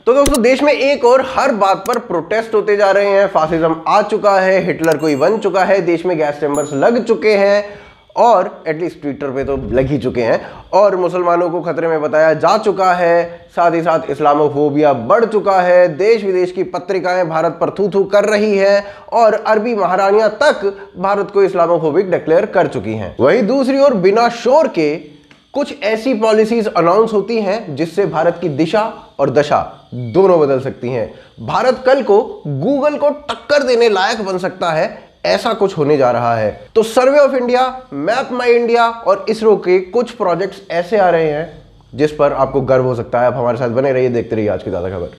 तो दोस्तों देश में एक और हर बात पर प्रोटेस्ट होते जा रहे हैं। फासिज्म आ चुका है, हिटलर कोई बन चुका है, देश में गैस चैम्बर्स लग चुके हैं और एटलीस्ट ट्विटर पे तो लग ही चुके हैं, और मुसलमानों को खतरे में बताया जा चुका है। साथ ही साथ इस्लामोफोबिया बढ़ चुका है, देश विदेश की पत्रिकाएं भारत पर थू थू कर रही है और अरबी महारानियां तक भारत को इस्लामोफोबिक डिक्लेयर कर चुकी हैं। वहीं दूसरी ओर बिना शोर के कुछ ऐसी पॉलिसीज अनाउंस होती हैं जिससे भारत की दिशा और दशा दोनों बदल सकती हैं। भारत कल को गूगल को टक्कर देने लायक बन सकता है, ऐसा कुछ होने जा रहा है। तो Survey of India, Map My India और इसरो के कुछ प्रोजेक्ट्स ऐसे आ रहे हैं जिस पर आपको गर्व हो सकता है। आप हमारे साथ बने रहिए, देखते रहिए आज की ताजा खबर।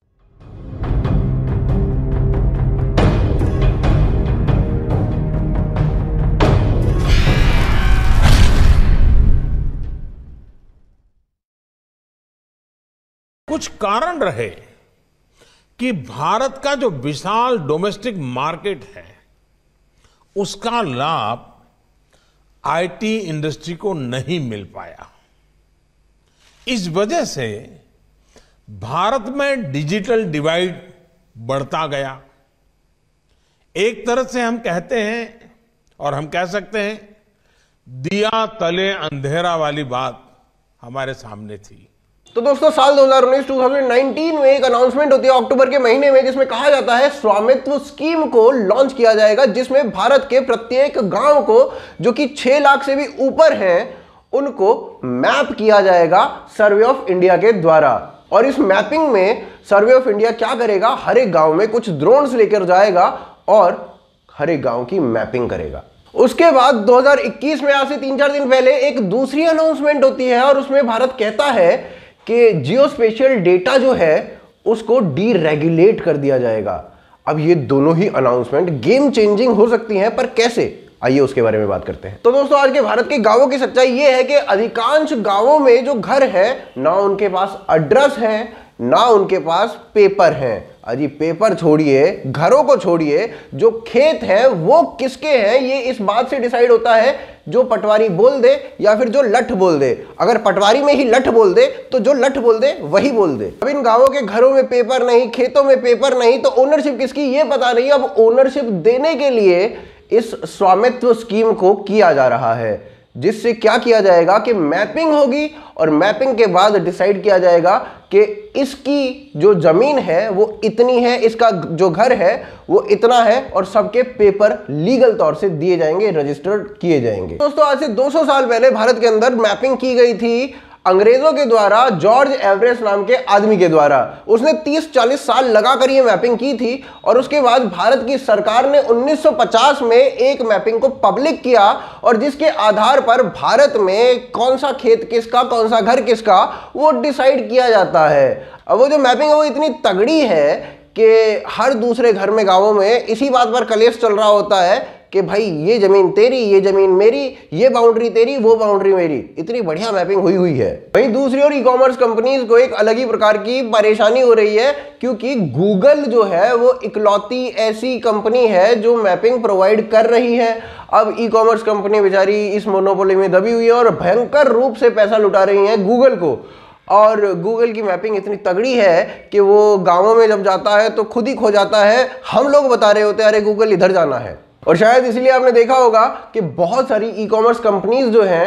कुछ कारण रहे कि भारत का जो विशाल डोमेस्टिक मार्केट है उसका लाभ आईटी इंडस्ट्री को नहीं मिल पाया। इस वजह से भारत में डिजिटल डिवाइड बढ़ता गया। एक तरह से हम कहते हैं और हम कह सकते हैं दिया तले अंधेरा वाली बात हमारे सामने थी। तो दोस्तों साल 2019 में एक अनाउंसमेंट होती है अक्टूबर के महीने में, जिसमें कहा जाता है स्वामित्व स्कीम को लॉन्च किया जाएगा, जिसमें भारत के प्रत्येक गांव को जो कि 6 लाख से भी ऊपर हैं उनको मैप किया जाएगा सर्वे ऑफ इंडिया के द्वारा। और इस मैपिंग में सर्वे ऑफ इंडिया क्या करेगा, हर एक गांव में कुछ ड्रोन्स लेकर जाएगा और हर एक गांव की मैपिंग करेगा। उसके बाद 2021 में आज से 3-4 दिन पहले एक दूसरी अनाउंसमेंट होती है और उसमें भारत कहता है कि जियोस्पेशियल डेटा जो है उसको डीरेगुलेट कर दिया जाएगा। अब ये दोनों ही अनाउंसमेंट गेम चेंजिंग हो सकती हैं, पर कैसे, आइए उसके बारे में बात करते हैं। तो दोस्तों आज के भारत के गांवों की सच्चाई ये है कि अधिकांश गांवों में जो घर है ना उनके पास एड्रेस है ना उनके पास पेपर है। अजी पेपर छोड़िए, घरों को छोड़िए, जो खेत है वो किसके हैं ये इस बात से डिसाइड होता है जो पटवारी बोल दे या फिर जो लठ बोल दे। अगर पटवारी में ही लठ बोल दे तो जो लठ बोल दे वही बोल दे। अब इन गांवों के घरों में पेपर नहीं, खेतों में पेपर नहीं, तो ओनरशिप किसकी ये पता नहीं। अब ओनरशिप देने के लिए इस स्वामित्व स्कीम को किया जा रहा है, जिससे क्या किया जाएगा कि मैपिंग होगी और मैपिंग के बाद डिसाइड किया जाएगा कि इसकी जो जमीन है वो इतनी है, इसका जो घर है वो इतना है, और सबके पेपर लीगल तौर से दिए जाएंगे, रजिस्टर्ड किए जाएंगे। दोस्तों आज से 200 साल पहले भारत के अंदर मैपिंग की गई थी अंग्रेजों के द्वारा, जॉर्ज एवरेस नाम के आदमी के द्वारा। उसने 30-40 साल लगाकर ये मैपिंग की थी और उसके बाद भारत की सरकार ने 1950 में एक मैपिंग को पब्लिक किया, और जिसके आधार पर भारत में कौन सा खेत किसका, कौन सा घर किसका, वो डिसाइड किया जाता है। अब वो जो मैपिंग है वो इतनी तगड़ी है कि हर दूसरे घर में, गांवों में इसी बात पर कलेश चल रहा होता है कि भाई ये जमीन तेरी, ये जमीन मेरी, ये बाउंड्री तेरी, वो बाउंड्री मेरी। इतनी बढ़िया मैपिंग हुई है। वहीं दूसरी ओर ई कॉमर्स कंपनीज को एक अलग ही प्रकार की परेशानी हो रही है, क्योंकि गूगल जो है वो इकलौती ऐसी कंपनी है जो मैपिंग प्रोवाइड कर रही है। अब ई कॉमर्स कंपनी बेचारी इस मोनोपोली में दबी हुई है और भयंकर रूप से पैसा लुटा रही है गूगल को। और गूगल की मैपिंग इतनी तगड़ी है कि वो गांवों में जब जाता है तो खुद ही खो जाता है। हम लोग बता रहे होते हैं अरे गूगल इधर जाना है। और शायद इसलिए आपने देखा होगा कि बहुत सारी ई कॉमर्स कंपनीज जो हैं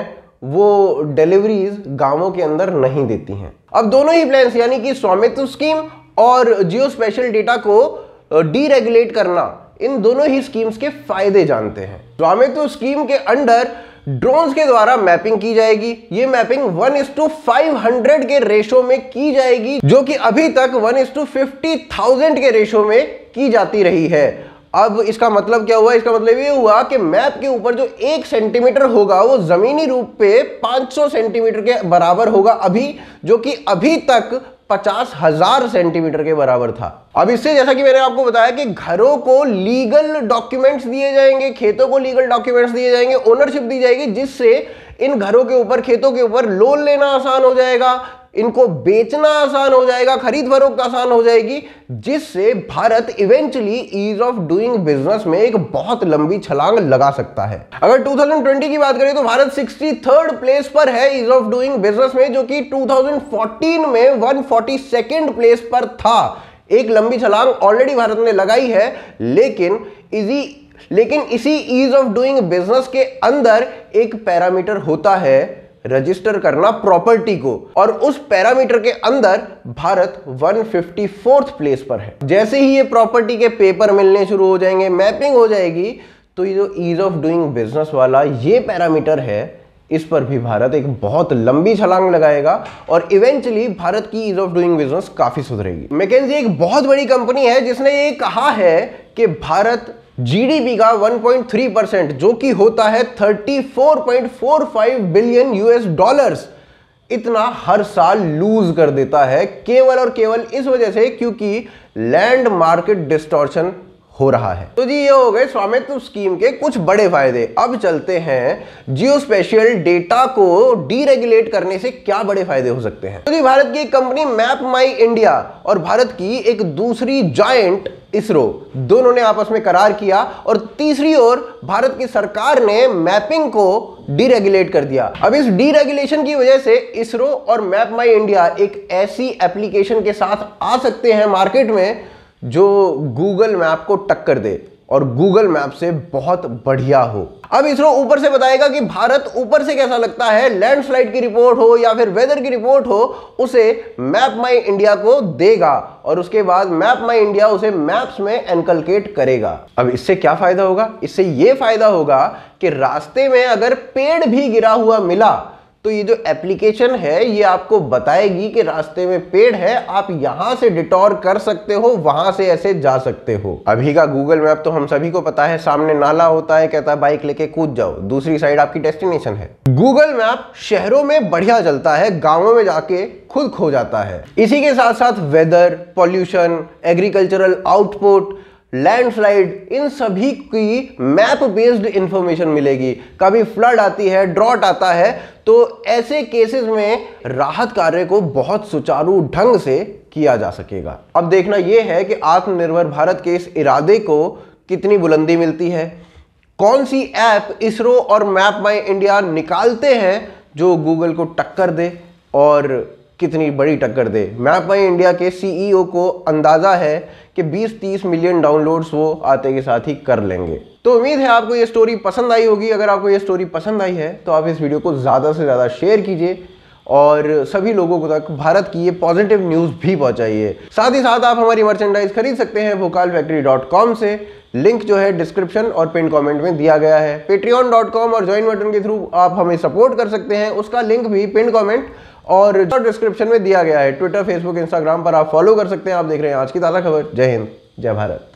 वो डिलीवरीज गांवों के अंदर नहीं देती हैं। अब दोनों ही प्लान्स यानी कि स्वामित्व स्कीम और जियो स्पेशल डेटा को डीरेगुलेट करना, इन दोनों ही स्कीम्स के फायदे जानते हैं। स्वामित्व स्कीम के अंडर ड्रोन्स के द्वारा मैपिंग की जाएगी। ये मैपिंग 1:500 के रेशो में की जाएगी, जो कि अभी तक 1:50,000 के रेशो में की जाती रही है। अब इसका मतलब क्या हुआ, इसका मतलब ये हुआ कि मैप के ऊपर जो 1 सेंटीमीटर होगा वो जमीनी रूप पे 500 सेंटीमीटर के बराबर होगा अभी, जो कि अभी तक 50,000 सेंटीमीटर के बराबर था। अब इससे जैसा कि मैंने आपको बताया कि घरों को लीगल डॉक्यूमेंट्स दिए जाएंगे, खेतों को लीगल डॉक्यूमेंट्स दिए जाएंगे, ओनरशिप दी जाएगी, जिससे इन घरों के ऊपर, खेतों के ऊपर लोन लेना आसान हो जाएगा, इनको बेचना आसान हो जाएगा, खरीद फरोख्त आसान हो जाएगी, जिससे Bharat eventually ease of doing business में एक बहुत लंबी छलांग लगा सकता है। अगर 2020 की बात करें तो भारत 63rd प्लेस पर है ईज ऑफ डूइंग बिजनेस में, जो कि 2014 में 142nd प्लेस पर था। एक लंबी छलांग ऑलरेडी भारत ने लगाई है, लेकिन इसी ईज ऑफ डूइंग बिजनेस के अंदर एक पैरामीटर होता है रजिस्टर करना प्रॉपर्टी को, और उस पैरामीटर के अंदर भारत 154th प्लेस पर है। जैसे ही ये प्रॉपर्टी के पेपर मिलने शुरू हो जाएंगे, मैपिंग हो जाएगी, तो ये जो ईज ऑफ डूइंग बिजनेस वाला ये पैरामीटर है, इस पर भी भारत एक बहुत लंबी छलांग लगाएगा और इवेंचुअली भारत की ईज ऑफ डूइंग बिजनेस काफी सुधरेगी। मैकेंजी एक बहुत बड़ी कंपनी है जिसने ये कहा है कि भारत जीडीपी का 1.3%, जो कि होता है 34.45 बिलियन यूएस डॉलर्स, इतना हर साल लूज कर देता है, केवल और केवल इस वजह से क्योंकि लैंड मार्केट डिस्टॉर्शन हो रहा है। तो जी ये हो गए स्वामित्व स्कीम के कुछ बड़े फायदे। अब चलते हैं जियोस्पेशियल डेटा को डीरेगुलेट करने से क्या बड़े फायदे हो सकते हैं। तो जी भारत की एक कंपनी मैप माई इंडिया और भारत की एक दूसरी जायंट इसरो, दोनों ने आपस में करार किया, और तीसरी ओर भारत की सरकार ने मैपिंग को डीरेगुलेट कर दिया। अब इस डीरेगुलेशन की वजह से इसरो और मैप माई इंडिया एक ऐसी एप्लीकेशन के साथ आ सकते हैं मार्केट में जो गूगल मैप को टक्कर दे और गूगल मैप से बहुत बढ़िया हो। अब इसरो ऊपर से बताएगा कि भारत ऊपर से कैसा लगता है, लैंडस्लाइड की रिपोर्ट हो या फिर वेदर की रिपोर्ट हो, उसे मैप माई इंडिया को देगा और उसके बाद मैप माई इंडिया उसे मैप्स में एनकलकेट करेगा। अब इससे क्या फायदा होगा? इससे यह फायदा होगा कि रास्ते में अगर पेड़ भी गिरा हुआ मिला तो ये जो एप्लीकेशन है ये आपको बताएगी कि रास्ते में पेड़ है, आप यहां से डिटॉर कर सकते हो, वहां से ऐसे जा सकते हो। अभी का गूगल मैप तो हम सभी को पता है, सामने नाला होता है, कहता है बाइक लेके कूद जाओ, दूसरी साइड आपकी डेस्टिनेशन है। गूगल मैप शहरों में बढ़िया चलता है, गांवों में जाके खुद खो जाता है। इसी के साथ साथ weather, pollution, agricultural output, landslide, इन सभी की मैप बेस्ड इंफॉर्मेशन मिलेगी। कभी फ्लड आती है, ड्रॉट आता है, तो ऐसे केसेस में राहत कार्य को बहुत सुचारू ढंग से किया जा सकेगा। अब देखना यह है कि आत्मनिर्भर भारत के इस इरादे को कितनी बुलंदी मिलती है। कौन सी ऐप इसरो और मैप माई इंडिया निकालते हैं जो गूगल को टक्कर दे, और कितनी बड़ी टक्कर दे। मैप माई इंडिया के सीईओ को अंदाजा है कि 20-30 मिलियन डाउनलोड्स वो आते के साथ ही कर लेंगे। तो उम्मीद है आपको ये स्टोरी पसंद आई होगी। अगर आपको ये स्टोरी पसंद आई है तो आप इस वीडियो को ज़्यादा से ज़्यादा शेयर कीजिए और सभी लोगों को तक भारत की ये पॉजिटिव न्यूज़ भी पहुंचाइए। साथ ही साथ आप हमारी मर्चेंडाइज खरीद सकते हैं vocalfactory.com से। लिंक जो है डिस्क्रिप्शन और पिन कमेंट में दिया गया है। patreon.com और ज्वाइन बटन के थ्रू आप हमें सपोर्ट कर सकते हैं, उसका लिंक भी पिन कमेंट और डिस्क्रिप्शन में दिया गया है। ट्विटर, फेसबुक, इंस्टाग्राम पर आप फॉलो कर सकते हैं। आप देख रहे हैं आज की ताज़ा खबर। जय हिंद, जय भारत।